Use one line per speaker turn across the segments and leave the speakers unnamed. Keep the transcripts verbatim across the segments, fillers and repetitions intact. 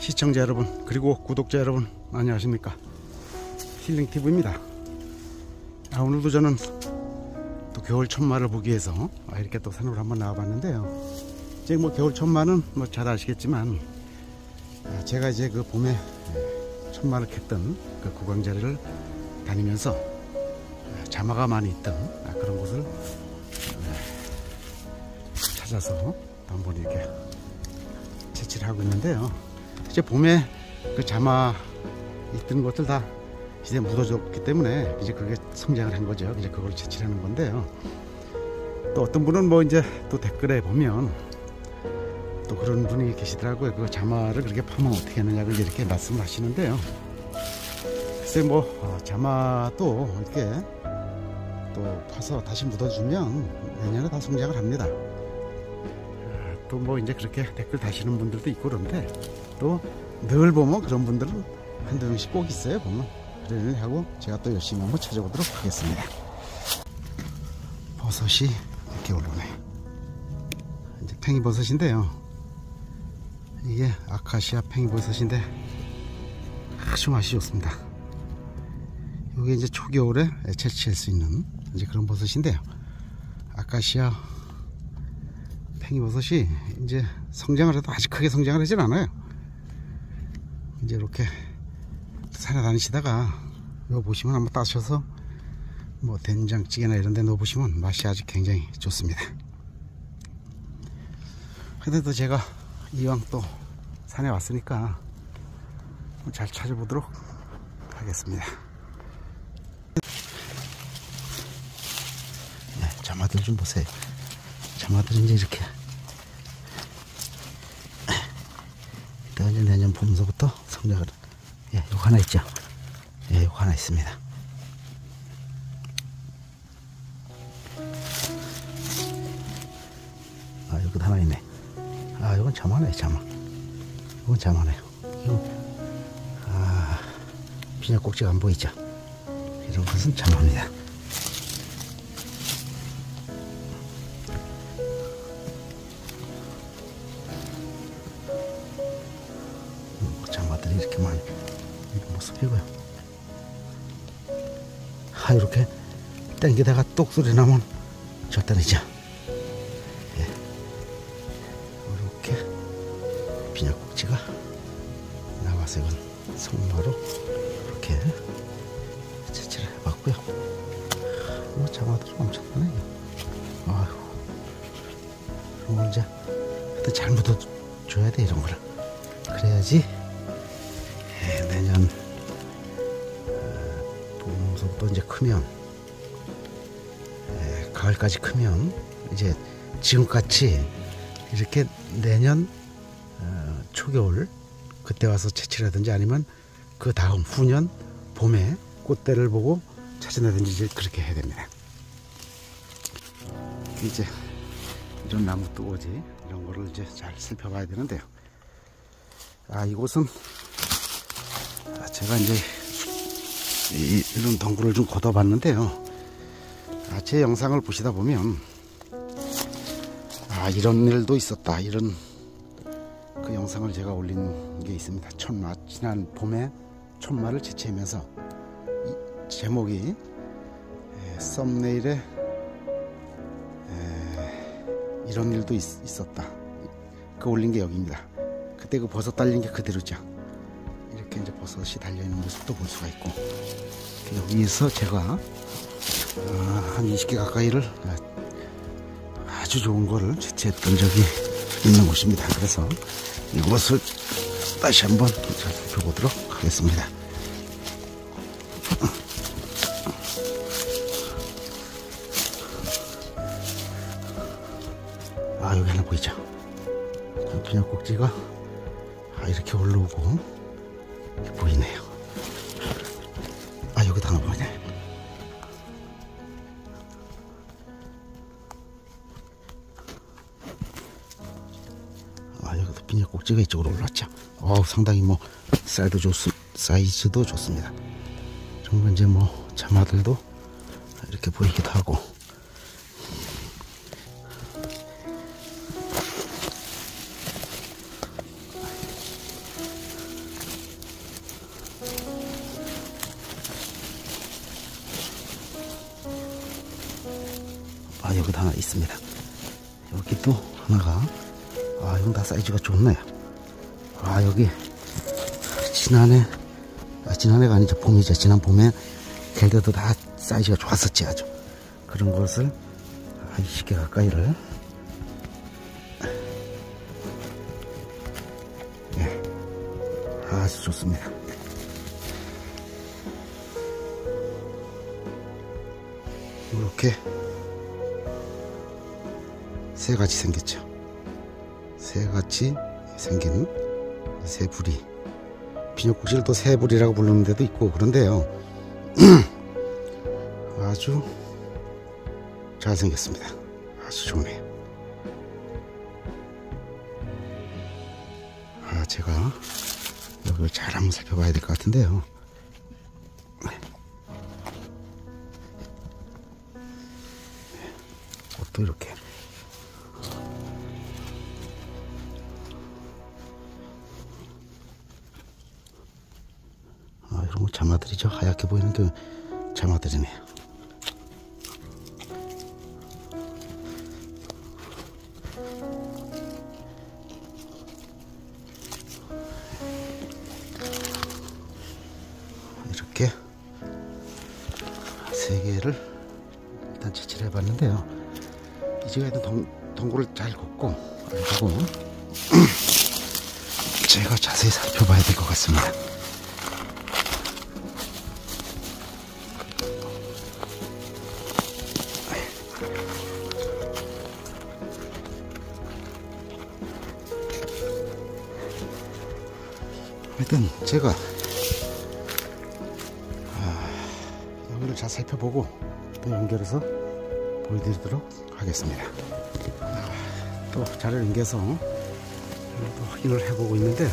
시청자 여러분 그리고 구독자 여러분 안녕하십니까. 힐링티브입니다. 아, 오늘도 저는 또 겨울 천마를 보기 위해서 이렇게 또 산으로 한번 나와봤는데요. 이제 뭐 겨울 천마는 뭐 잘 아시겠지만 제가 이제 그 봄에 천마를 캤던 그 구강자리를 다니면서 자마가 많이 있던 그런 곳을 찾아서 한번 이렇게 채취를 하고 있는데요. 이제 봄에 그 자마 있던 것들 다 이제 묻어졌기 때문에 이제 그게 성장을 한 거죠. 이제 그걸 채취를 하는 건데요. 또 어떤 분은 뭐 이제 또 댓글에 보면 또 그런 분이 계시더라고요. 그 자마를 그렇게 파면 어떻게 하느냐고 이렇게 말씀을 하시는데요. 글쎄 뭐 어, 자마도 이렇게 또 파서 다시 묻어주면 내년에 다 성장을 합니다. 또 뭐 이제 그렇게 댓글 다시는 분들도 있고 그런데 또 늘 보면 그런 분들은 한두 명씩 꼭 있어요. 보면 그러니 하고 제가 또 열심히 한번 찾아보도록 하겠습니다. 버섯이 이렇게 올라오네. 이제 팽이버섯인데요. 이게 아카시아 팽이버섯인데 아주 맛이 좋습니다. 이게 이제 초겨울에 채취할 수 있는 이제 그런 버섯인데요. 아카시아 팽이버섯이 이제 성장을 해도 아주 크게 성장을 하진 않아요. 이제 이렇게 산에 다니시다가 이거 보시면 한번 따셔서 뭐 된장찌개나 이런 데 넣어 보시면 맛이 아주 굉장히 좋습니다. 그래도 제가 이왕 또 산에 왔으니까 잘 찾아보도록 하겠습니다. 네, 자마들 좀 보세요. 자마들은 이제 이렇게 이제 내년 봄서부터 성장을. 예, 요거 하나 있죠. 예, 요거 하나 있습니다. 아, 여기도 하나 있네. 아, 요건 자마네, 자마. 요건 자마네요. 이거, 아, 비닐꼭지가 안 보이죠? 이런 것은 자마입니다. 자마들이 이렇게 많이 있는 모습이고요. 아, 이렇게 땡기다가 똑 소리 나면 절단이죠. 예. 이렇게 비닐꼭지가 나와서 이건 손마로 이렇게 채취를 해봤고요. 뭐 자마들이 엄청나네요. 아휴, 이런 걸 이제 하여튼 잘 묻어줘야 돼, 이런 거를. 그래야지 예, 내년 어, 봄부터 이제 크면 예, 가을까지 크면 이제 지금같이 이렇게 내년 어, 초겨울 그때 와서 채취라든지 아니면 그 다음 후년 봄에 꽃대를 보고 찾아내든지 이제 그렇게 해야 됩니다. 이제 이런 나무 뚜거지 이런 거를 이제 잘 살펴봐야 되는데요. 아, 이곳은 제가 이제 이, 이런 덩굴을 좀 걷어봤는데요. 아, 제 영상을 보시다 보면 아, 이런 일도 있었다, 이런 그 영상을 제가 올린 게 있습니다. 천마, 지난 봄에 천마를 채취하면서 이 제목이 에, 썸네일에 에, 이런 일도 있, 있었다 그 올린 게 여기입니다. 그때 그 버섯 달린 게 그대로죠. 이렇게 이제 버섯이 달려있는 모습도 볼 수가 있고, 여기에서 제가 어, 한 이십 개 가까이를 아주 좋은 거를 채취했던 적이 있는 곳입니다. 그래서 이것을 다시 한번 살펴보도록 하겠습니다. 아, 여기 하나 보이죠? 비닐꼭지가 아, 이렇게 올라오고 이렇게 보이네요. 아, 여기도 하나 보이네. 아, 여기도 비닐꼭지가 이쪽으로 올라왔죠. 어우, 상당히 뭐 사이즈 좋, 사이즈도 좋습니다. 정말 이제 뭐 자마들도 이렇게 보이기도 하고. 아, 여기도 하나 있습니다. 여기도 하나가, 아, 이건 다 사이즈가 좋네요. 아, 여기 지난해, 아, 지난해가 아니죠, 봄이죠. 지난 봄에 갤때도 다 사이즈가 좋았었지. 아주 그런 것을 한 이십 개 가까이를, 예, 아주 좋습니다. 이렇게 새 같이 생겼죠. 새 같이 생긴 새 부리, 비녀국지를 또 새 부리라고 부르는 데도 있고 그런데요. 아주 잘생겼습니다. 아주 좋네요. 아, 제가 여기를 잘 한번 살펴봐야 될 것 같은데요. 옷도 이렇게 아, 이런 거 자마들이죠. 하얗게 보이는 그 자마들이네요. 이렇게 세 개를 일단 채취를 해봤는데요. 이 중에도 동, 동굴을 잘 걷고 그리고 제가 자세히 살펴봐야 될 것 같습니다. 하여튼 제가 아, 여기를 잘 살펴보고 또 연결해서 보여드리도록 하겠습니다. 아, 또 자료를 옮겨서 또 확인을 해보고 있는데,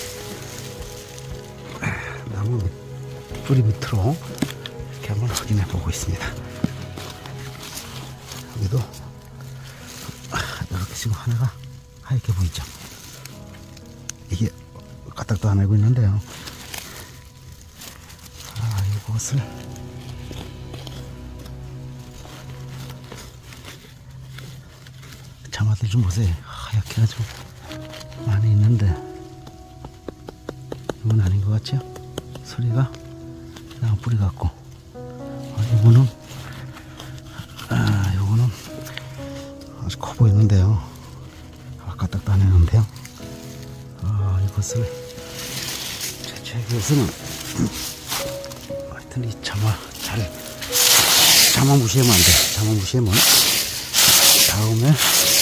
아, 나무 밑, 뿌리 밑으로 이렇게 한번 확인해 보고 있습니다. 여기도 아, 이렇게 지금 하나가 하얗게 보이죠. 이게 까딱도 안 알고 있는데요. 아, 이것을 자마들 좀 보세요. 하얗게 아주 많이 있는데 이건 아닌 것 같죠? 소리가 나무 뿌리 같고, 아, 이거는 아, 요거는 아주 커 보이는데요. 아, 까딱도 안 했는데요. 아, 이것을 채취하기 위해서는 하여튼 이 자마 잘 자마 무시하면 안 돼. 자마 무시하면 다음에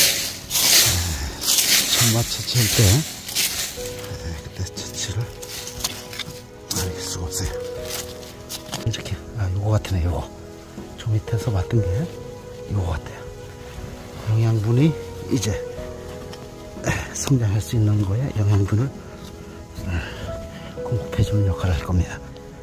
자마 채취할 때 그때 채취를 알 수가 없어요. 이렇게, 아, 요거 같으네. 요거 저 밑에서 봤던 게 요거 같아요. 영양분이 이제 성장할 수 있는 거에 영양분을 공급해주는 역할을 할 겁니다.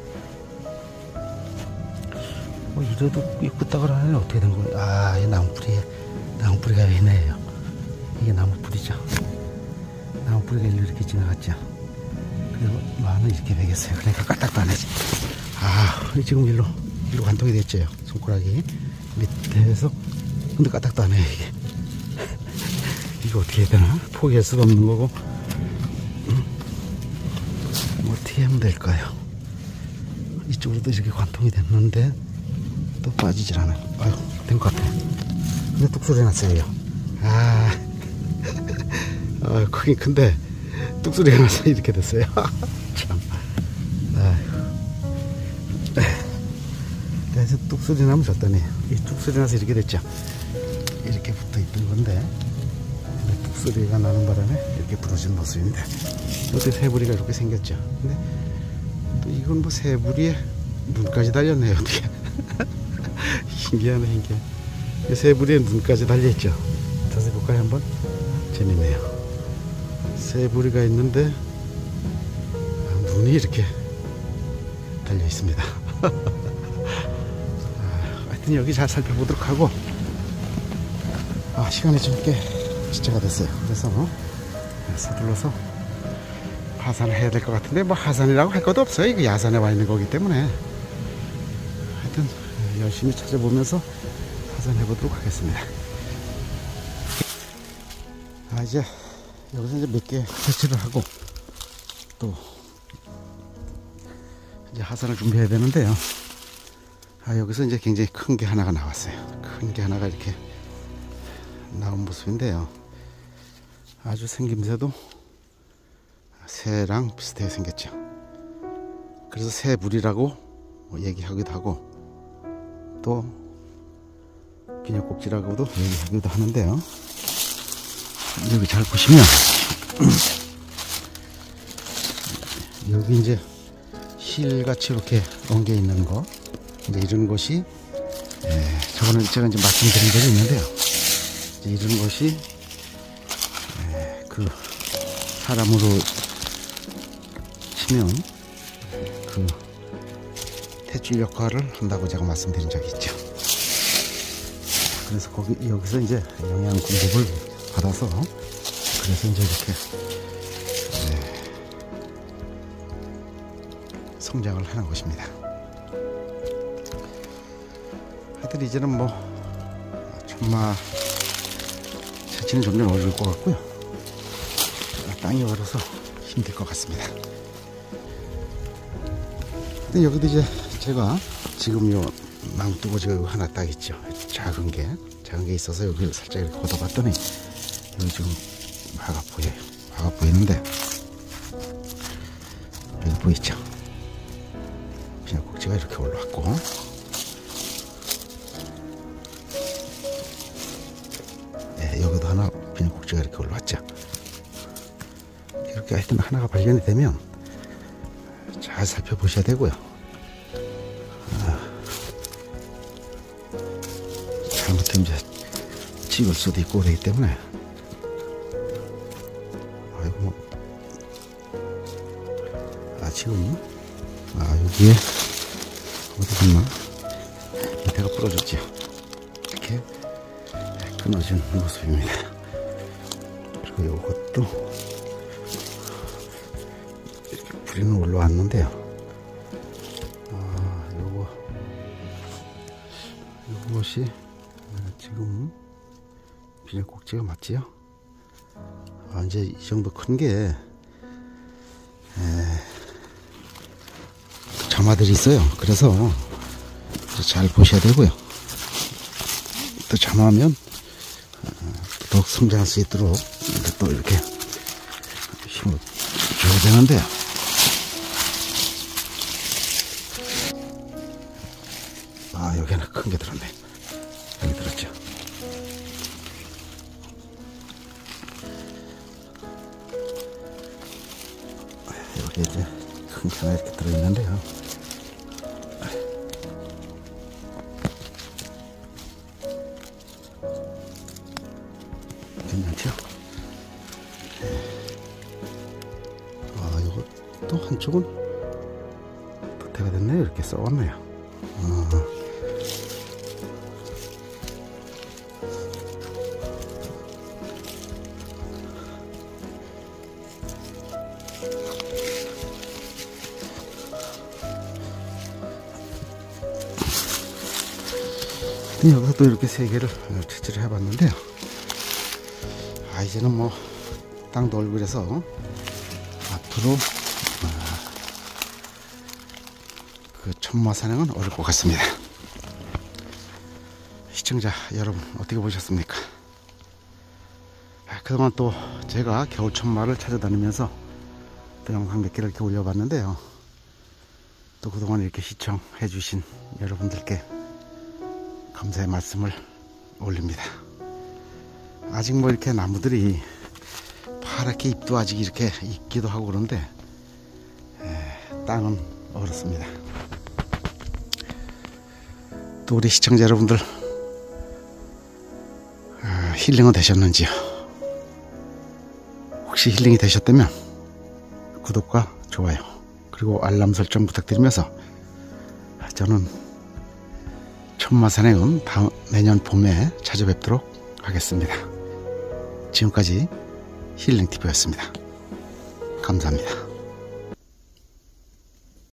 뭐 이래도 끄떡을 하네. 어떻게 된 거예요? 아, 이 나무뿌리에 나무뿌리가 있네요. 이게 나무뿌리죠. 나무뿌리가 일로 이렇게 지나갔죠. 그리고 마는 이렇게 베겼어요. 그러니까 까딱도 안 하지. 아, 지금 일로 일로 관통이 됐죠. 손가락이 밑에서. 근데 까딱도 안 해요. 이게 이거 어떻게 해야 되나? 포기할 수가 없는 거고. 음? 어떻게 하면 될까요? 이쪽으로도 이렇게 관통이 됐는데 또 빠지질 않아요. 아유, 된 것 같아요. 근데 뚝소리 났어요. 아, 아, 크긴 큰데 뚝소리가 나서 이렇게 됐어요. 참. 아유. 그래서 뚝소리 나면 졌더니 이 뚝소리 나서 이렇게 됐죠. 이렇게 붙어 있던 건데 뚝소리가 나는 바람에 이렇게 부러진 모습입니다. 어떻게 새부리가 이렇게 생겼죠. 근데 또 이건 뭐 새부리에 눈까지 달렸네요. 어떻게. 신기하네, 신기해. 새부리에 눈까지 달려있죠. 자세히 볼까요, 한번? 재밌네요. 새부리가 있는데 아, 눈이 이렇게 달려 있습니다. 아, 하여튼 여기 잘 살펴보도록 하고, 아, 시간이 좀 꽤 지체가 됐어요. 그래서 서둘러서 하산을 해야 될 것 같은데, 뭐 하산이라고 할 것도 없어요. 이거 야산에 와 있는 거기 때문에. 하여튼 열심히 찾아보면서 도전해 보도록 하겠습니다. 아, 이제 여기서 이제 몇 개 설치를 하고 또 이제 하산을 준비해야 되는데요. 아, 여기서 이제 굉장히 큰 게 하나가 나왔어요. 큰 게 하나가 이렇게 나온 모습인데요. 아주 생김새도 새랑 비슷하게 생겼죠. 그래서 새불이라고 얘기하기도 하고 또 비녀꼭지라고도 얘기하기도 하는데요. 여기 잘 보시면 여기 이제 실같이 이렇게 엉겨 있는 거, 이제 이런 것이, 예, 저번에 제가 이제 말씀드린 적이 있는데요. 이제 이런 것이, 예, 그 사람으로 치면 그 탯줄 역할을 한다고 제가 말씀드린 적이 있죠. 그래서 거기 여기서 이제 영양 공급을 받아서, 그래서 이제 이렇게, 네, 성장을 하는 것입니다. 하여튼 이제는 뭐 천마 채취는 점점 어려울 것 같고요. 땅이 얼어서 힘들 것 같습니다. 근데 여기도 이제 제가 지금 요 나무뚜거지가 하나 딱 있죠. 작은 게 작은 게 있어서 여기 살짝 이렇게 걷어봤더니 여기 지금 화가 보여요. 화가 보이는데 여기 보이죠? 비녀꼭지가 이렇게 올라왔고, 네, 여기도 하나 비녀꼭지가 이렇게 올라왔죠. 이렇게 하여튼 하나가 발견이 되면 잘 살펴보셔야 되고요. 아, 잘못하면 이제 찍을 수도 있고 그러기 때문에, 아이고 뭐, 아 지금 아 여기에 어디 갔나? 밑에가 부러졌죠. 이렇게 끊어진 모습입니다. 그리고 이것도 이렇게 불이는 올라왔는데요. 아, 요거 요것이 지금 비녀꼭지가 맞지요? 아, 이제 이 정도 큰 게 점화들이 있어요. 그래서 잘 보셔야 되고요. 또 점화하면 더욱 성장할 수 있도록 또 이렇게 힘을 줘야 되는데요. 아, 여기 하나 큰 게 들었네. 여기 들었죠. 여기 이제 큰 게 하나 이렇게 들어있는데요. 괜찮죠? 아, 이것도 한쪽은 도태가 됐네요. 이렇게 썩었네요. 아. 여기서 또 이렇게 세 개를 채취를 해봤는데요. 아, 이제는 뭐 땅도 얼굴에서 앞으로 아, 그 천마 산행은 어려울 것 같습니다. 시청자 여러분 어떻게 보셨습니까? 아, 그동안 또 제가 겨울 천마를 찾아다니면서 또 영상 몇 개를 이렇게 올려봤는데요. 또 그동안 이렇게 시청해 주신 여러분들께 감사의 말씀을 올립니다. 아직 뭐 이렇게 나무들이 파랗게 잎도 아직 이렇게 있기도 하고 그런데, 에, 땅은 얼었습니다. 또 우리 시청자 여러분들 아, 힐링은 되셨는지요? 혹시 힐링이 되셨다면 구독과 좋아요 그리고 알람 설정 부탁드리면서, 저는 천마산행은 다음 내년 봄에 찾아뵙도록 하겠습니다. 지금까지 힐링티비였습니다. 감사합니다.